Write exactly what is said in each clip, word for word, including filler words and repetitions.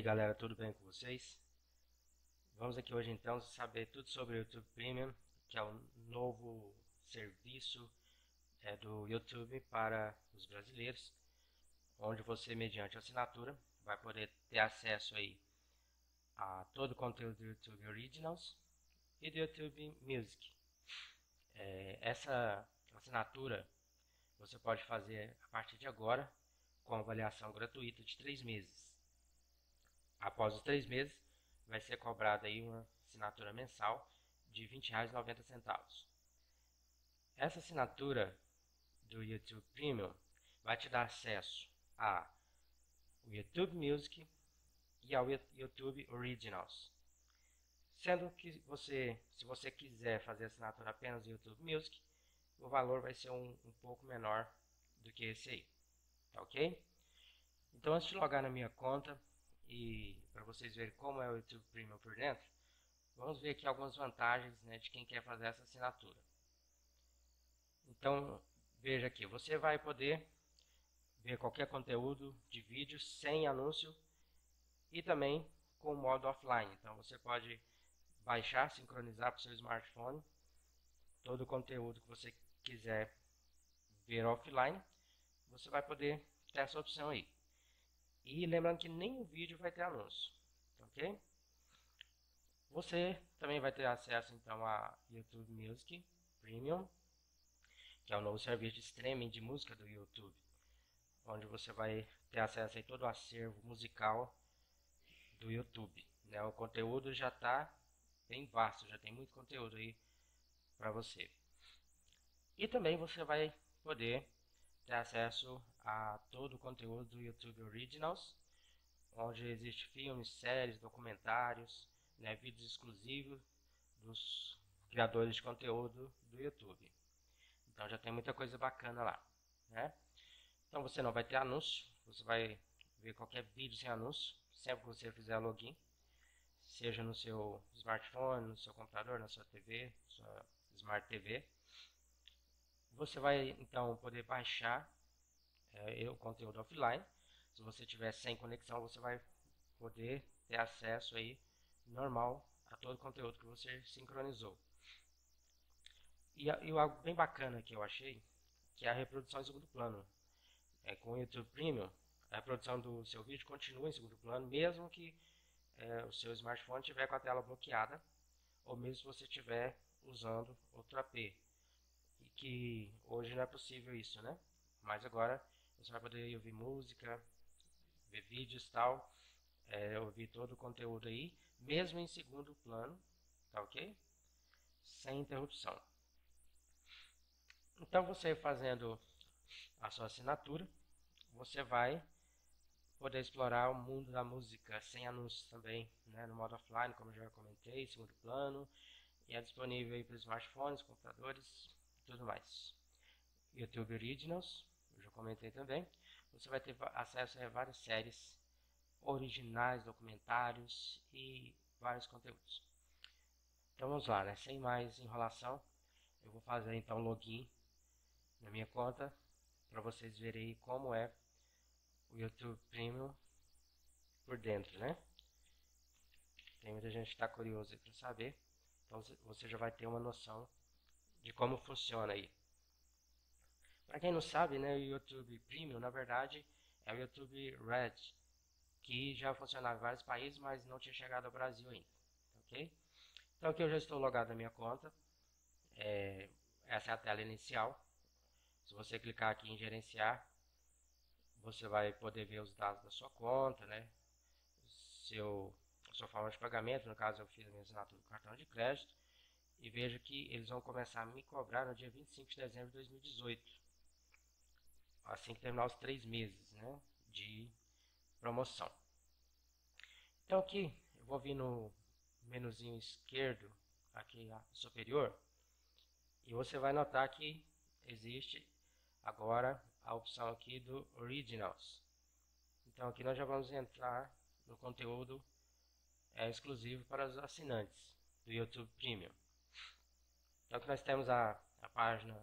galera, tudo bem com vocês? Vamos aqui hoje então saber tudo sobre o YouTube Premium, que é o novo serviço é, do YouTube para os brasileiros, onde você, mediante assinatura, vai poder ter acesso aí a todo o conteúdo do YouTube Originals e do YouTube Music. É, essa assinatura você pode fazer a partir de agora com avaliação gratuita de três meses. Após os três meses, vai ser cobrada aí uma assinatura mensal de vinte reais e noventa centavos. Essa assinatura do YouTube Premium vai te dar acesso a o YouTube Music e ao YouTube Originals. Sendo que você, se você quiser fazer assinatura apenas do YouTube Music, o valor vai ser um, um pouco menor do que esse aí, tá ok? Então, antes de logar na minha conta e para vocês verem como é o YouTube Premium por dentro, vamos ver aqui algumas vantagens, né, de quem quer fazer essa assinatura. Então, veja aqui, você vai poder ver qualquer conteúdo de vídeo sem anúncio e também com o modo offline. Então, você pode baixar, sincronizar para o seu smartphone todo o conteúdo que você quiser ver offline, você vai poder ter essa opção aí. E lembrando que nem o vídeo vai ter anúncio, ok? Você também vai ter acesso então a YouTube Music Premium, que é o novo serviço de streaming de música do YouTube, onde você vai ter acesso a todo o acervo musical do YouTube, né? O conteúdo já está bem vasto, já tem muito conteúdo aí para você. E também você vai poder ter acesso a todo o conteúdo do YouTube Originals, onde existe filmes, séries, documentários, né, vídeos exclusivos dos criadores de conteúdo do YouTube. Então já tem muita coisa bacana lá, né? Então você não vai ter anúncio, você vai ver qualquer vídeo sem anúncio, sempre que você fizer login, seja no seu smartphone, no seu computador, na sua T V, sua Smart T V. Você vai então poder baixar é, o conteúdo offline. Se você tiver sem conexão, você vai poder ter acesso aí normal a todo o conteúdo que você sincronizou. E, e algo bem bacana que eu achei, que é a reprodução em segundo plano. É, com o YouTube Premium, a reprodução do seu vídeo continua em segundo plano, mesmo que é, o seu smartphone estiver com a tela bloqueada, ou mesmo se você estiver usando outro A P. E que hoje não é possível isso, né? Mas agora você vai poder ouvir música, ver vídeos e tal, é, ouvir todo o conteúdo aí, mesmo em segundo plano, tá ok? Sem interrupção. Então você fazendo a sua assinatura, você vai poder explorar o mundo da música sem anúncios também, né, no modo offline, como eu já comentei, segundo plano, e é disponível aí para smartphones, computadores e tudo mais. YouTube Originals, eu já comentei também, você vai ter acesso a várias séries originais, documentários e vários conteúdos. Então vamos lá, né? Sem mais enrolação, eu vou fazer então login na minha conta para vocês verem como é o YouTube Premium por dentro, né? Tem muita gente que está curiosa para saber, então você já vai ter uma noção de como funciona aí. Para quem não sabe, né, o YouTube Premium na verdade é o YouTube Red, que já funcionava em vários países, mas não tinha chegado ao Brasil ainda, ok? Então aqui eu já estou logado na minha conta, é, essa é a tela inicial. Se você clicar aqui em gerenciar, você vai poder ver os dados da sua conta, né? Seu, sua forma de pagamento, no caso eu fiz a minha assinatura do cartão de crédito, e veja que eles vão começar a me cobrar no dia vinte e cinco de dezembro de dois mil e dezoito, assim que terminar os três meses, né, de promoção. Então aqui eu vou vir no menuzinho esquerdo, aqui superior, e você vai notar que existe agora a opção aqui do Originals. Então aqui nós já vamos entrar no conteúdo é, exclusivo para os assinantes do YouTube Premium. Então aqui nós temos a, a página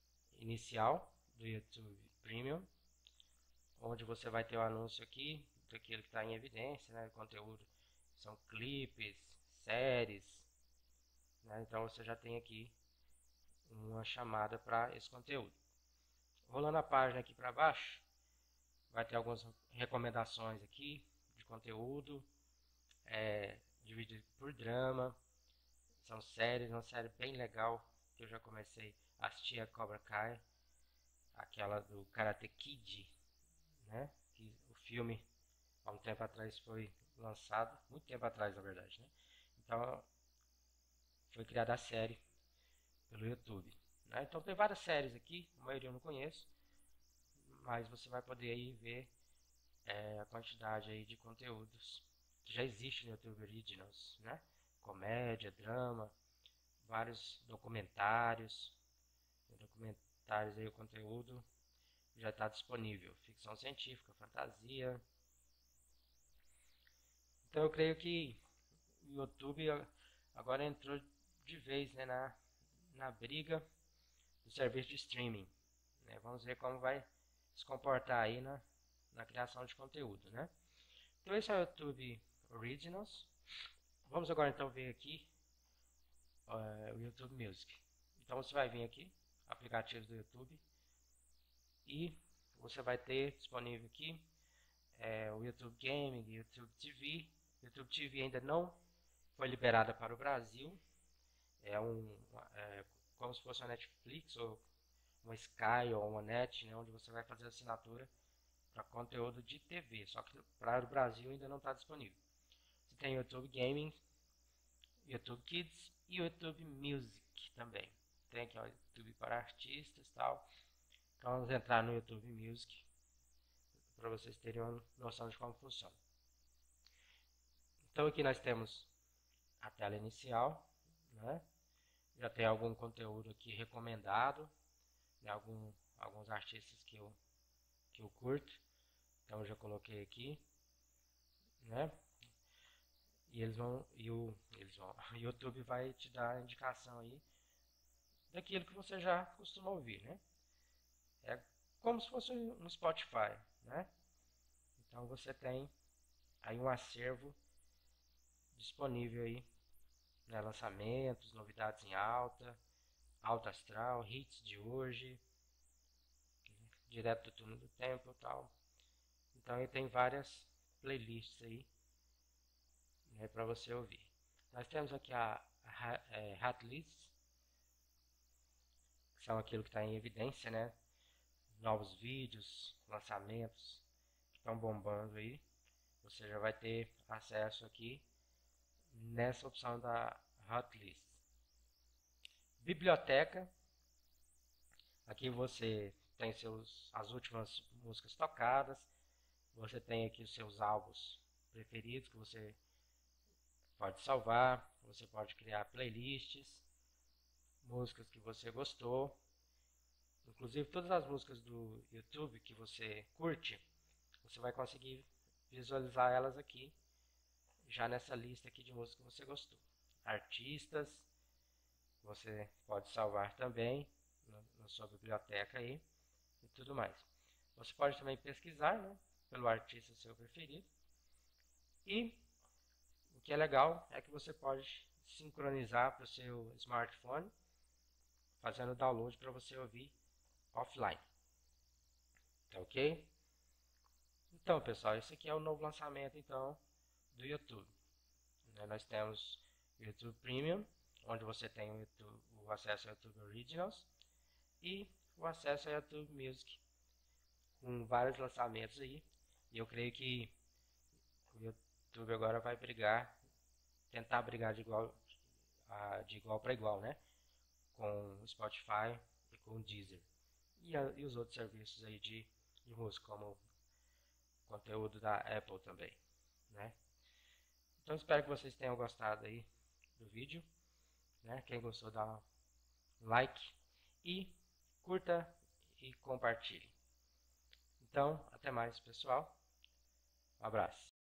inicial do YouTube Premium, onde você vai ter o anúncio aqui muito aquilo que está em evidência, né? Conteúdo são clipes, séries, né? Então você já tem aqui uma chamada para esse conteúdo. Rolando a página aqui para baixo, vai ter algumas recomendações aqui de conteúdo, é, dividido por drama, são séries, uma série bem legal que eu já comecei a assistir, a Cobra Kai, aquela do Karate Kid, né? Que o filme há um tempo atrás foi lançado, muito tempo atrás na verdade, né? Então foi criada a série pelo YouTube, né? Então tem várias séries aqui, a maioria eu não conheço, mas você vai poder aí ver é, a quantidade aí de conteúdos que já existe no YouTube Originals, né? Comédia, drama, vários documentários, documentários aí o conteúdo já está disponível, ficção científica, fantasia. Então eu creio que o YouTube agora entrou de vez, né, na, na briga do serviço de streaming, né? Vamos ver como vai se comportar aí na, na criação de conteúdo, né? Então esse é o YouTube Originals. Vamos agora então ver aqui uh, o YouTube Music. Então você vai vir aqui, aplicativos do YouTube, e você vai ter disponível aqui é, o YouTube Gaming, YouTube T V. YouTube T V ainda não foi liberada para o Brasil. É um é, como se fosse uma Netflix ou uma Sky ou uma Net, né, onde você vai fazer assinatura para conteúdo de T V. Só que para o Brasil ainda não está disponível. Você tem YouTube Gaming, YouTube Kids e YouTube Music também. Tem aqui o YouTube para artistas e tal. Então vamos entrar no YouTube Music para vocês terem uma noção de como funciona. Então aqui nós temos a tela inicial, né? Já tem algum conteúdo aqui recomendado, né? Algum, alguns artistas que eu, que eu curto, então eu já coloquei aqui, né? E eles vão, e o, eles vão, o YouTube vai te dar a indicação aí daquilo que você já costuma ouvir, né? É como se fosse um Spotify, né? Então você tem aí um acervo disponível aí, né? Lançamentos, novidades em alta, alta astral, hits de hoje, direto do túnel do tempo e tal. Então aí tem várias playlists aí, né, para você ouvir. Nós temos aqui a, a é, Hot Lists, que são aquilo que está em evidência, né? Novos vídeos, lançamentos que estão bombando aí. Você já vai ter acesso aqui nessa opção da Hot List. Biblioteca. Aqui você tem seus, as últimas músicas tocadas. Você tem aqui os seus álbuns preferidos que você pode salvar. Você pode criar playlists, músicas que você gostou. Inclusive todas as músicas do YouTube que você curte, você vai conseguir visualizar elas aqui, já nessa lista aqui de músicas que você gostou. Artistas, você pode salvar também na sua biblioteca aí e tudo mais. Você pode também pesquisar, né, pelo artista seu preferido. E o que é legal é que você pode sincronizar para o seu smartphone, fazendo download para você ouvir offline. Tá ok? Então, pessoal, esse aqui é o novo lançamento então do YouTube. Nós temos o YouTube Premium, onde você tem o, YouTube, o acesso ao YouTube Originals e o acesso ao YouTube Music, com vários lançamentos aí. E eu creio que o YouTube agora vai brigar, tentar brigar de igual, de igual para igual, né? Com o Spotify e com o Deezer. E, a, e os outros serviços aí de, de música, como conteúdo da Apple também, né? Então espero que vocês tenham gostado aí do vídeo, né? Quem gostou, dá um like e curta e compartilhe. Então, até mais, pessoal. Um abraço.